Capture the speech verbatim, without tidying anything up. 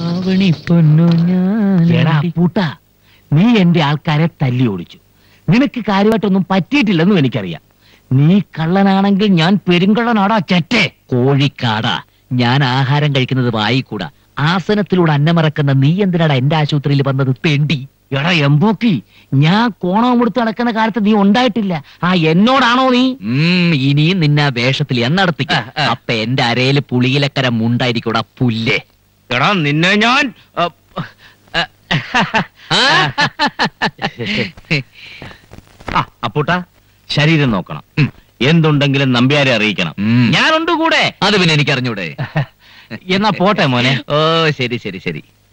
പൂട്ടാ, നീ എന്റെ ആൾക്കാരെ തല്ലി ഓടിച്ചു. നിനക്ക് കാര്യമായിട്ടൊന്നും പറ്റിയിട്ടില്ലെന്നും എനിക്കറിയാം. നീ കള്ളനാണെങ്കിൽ ഞാൻ പെരുങ്കള്ളനാടാ ചെറ്റേ. കോഴിക്കാടാ, ഞാൻ ആഹാരം കഴിക്കുന്നത് വായിക്കൂടാ. ആസനത്തിലൂടെ അന്നമറക്കുന്ന നീ എന്തിനാടാ എന്റെ ആശുപത്രിയിൽ വന്നത് തെണ്ടി? എടാ എമ്പോക്കി, ഞാൻ കോണം കൊടുത്ത് നടക്കുന്ന കാലത്ത് നീ ഉണ്ടായിട്ടില്ല. ആ എന്നോടാണോ നീ? ഇനിയും നിന്നെ വേഷത്തിൽ എന്നടത്തിക്ക. അപ്പൊ എന്റെ അരയില് പുളിയിലക്കര മുണ്ടായിരിക്കൂടാ പുല്ലേ. എടാ നിന്നെ ഞാൻ അപ്പൂട്ടാ, ശരീരം നോക്കണം. എന്തുണ്ടെങ്കിലും നമ്പ്യാരെ അറിയിക്കണം. ഞാനുണ്ട് കൂടെ. അത് പിന്നെ എനിക്ക് അറിഞ്ഞൂടെ? എന്നാ പോട്ടെ മോനെ. ഓ ശരി ശരി ശരി.